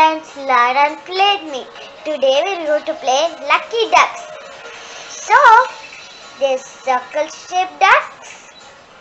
friends, Lara and played me. Today we're going to play Lucky Ducks. So, there's circle-shaped ducks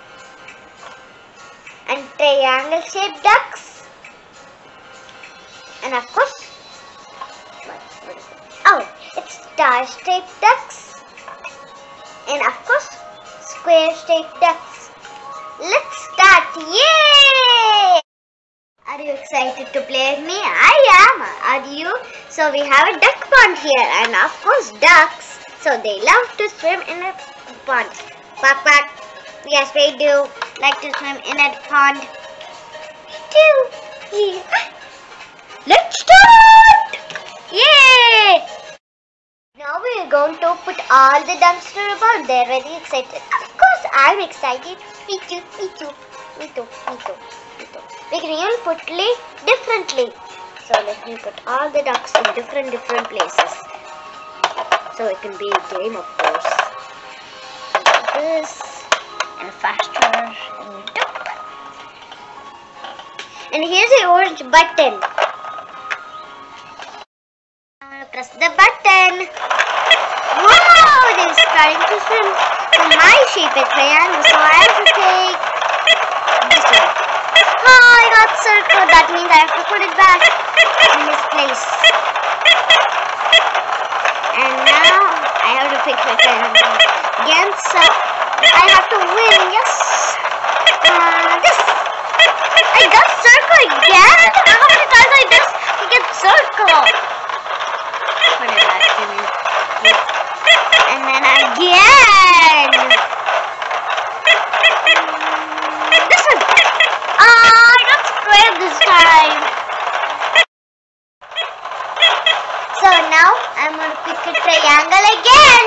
and triangle-shaped ducks, and of course, what is it? Oh, it's star-shaped ducks, and of course, square-shaped ducks. Let's start! Yay! Are you excited to play with me? I am. Are you? So we have a duck pond here, and of course ducks. So they love to swim in a pond. Quack quack. Yes, they do like to swim in a pond. Me too. Yeah. Let's start! Yay! Now we are going to put all the ducks to the pond. They're very excited. Of course, I'm excited. Me too. Me too. Me too. Me too. We can even put it differently. So let me put all the ducks in different places. So it can be a game, of course. Like this, and faster, and duck. And here's the orange button. I'm gonna press the button. Wow, they're starting to swim. So my shape is triangle, so I have to take this one. Oh, I got circle. That means I have to put it back in this place. And now I have to fix my triangle again. So I have to win. Yes. This. I got circle again. How many times I just get circle? Put it back to me. And then again. This one. I got square this time. So now I'm going to pick a triangle again.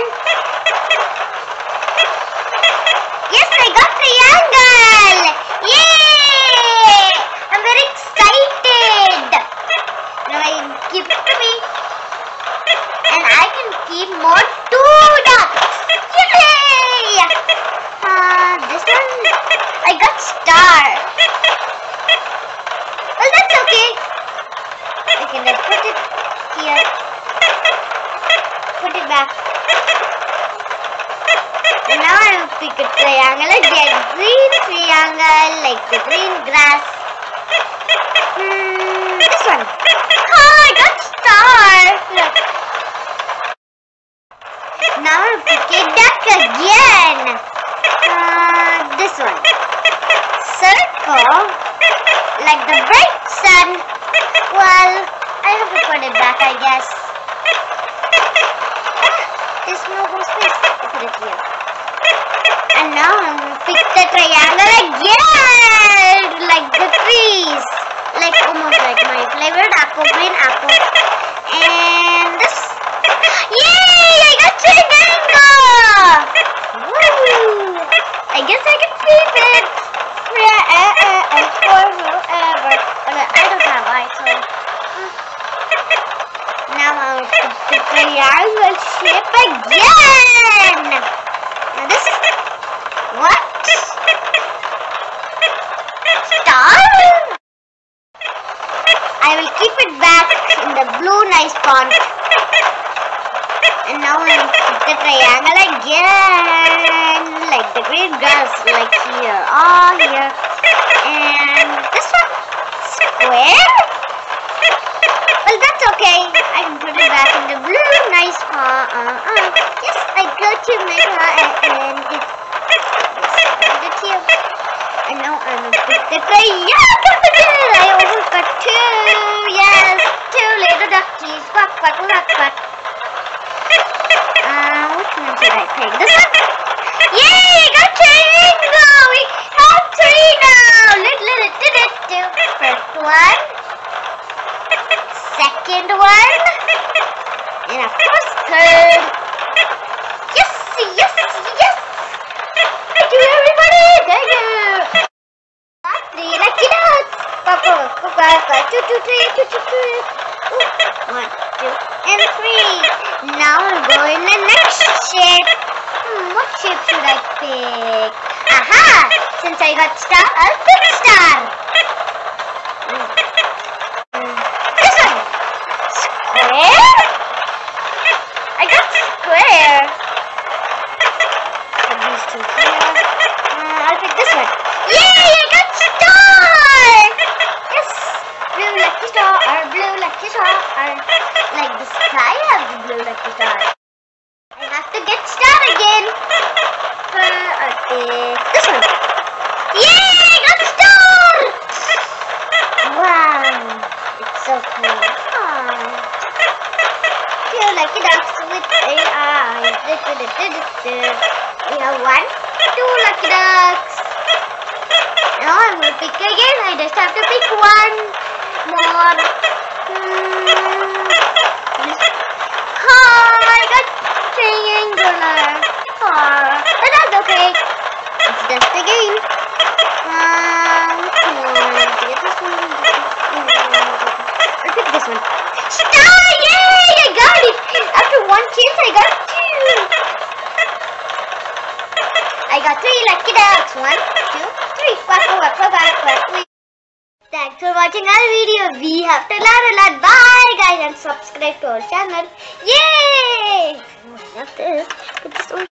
Yes, I got triangle. Yay! I'm very excited. Now I can keep it to me. And I can keep more 2 ducks. Yay! This one, I got star. Well, that's okay. I can just put it here. Put it back. And now I will pick a triangle again. Green triangle, like the green grass. This one. Oh, I got star. Look. Now I will pick a duck again. This one. Circle, like the bright sun. Well, I have to put it back, I guess. There's no more space to put it here. And now I'm going to pick the triangle again, like the trees. Like almost like my flavored apple, green apple. And this. Yay! I got triangle! Woo! I guess I can keep it. Forever. I don't have eyes, so. Now I'll put the triangle shape again. Now this. What? Star? I will keep it back in the blue nice pond. And now I'll put the triangle again, like the green grass, like here, here. And this one, square. Well, that's okay. I can put it back in the blue nice pond. Yes, I got to make and it. Yes, I put it here. And now I'm gonna put the triangle again. I almost got 2. Yes, 2 little duckies. Quack quack quack quack. Which one should I pick? This one? Yay! Got triangle! We have 3 now! First one. Second one. And of course, third. Yes! Yes! Yes! Thank you, everybody! Thank you! 3 lucky ducks! 2, 2, 3, 2, 2, 3. 1, 2, and 3. Now I'll go in the next shape. What shape should I pick? Aha! Since I got star, I'll pick star. This one. pick again. I just have to pick one more. Oh, I got triangular. Oh, but that's okay. It's just a game. Get this one. I'll pick this one. Star! Yay! I got it! After one chance, I got two. I got 3 lucky ducks. 1, 2, 3. Quack, quack, quack, quack, quack. Thanks for watching our video. We have to learn a lot. Bye guys, and subscribe to our channel. Yay! Put this one.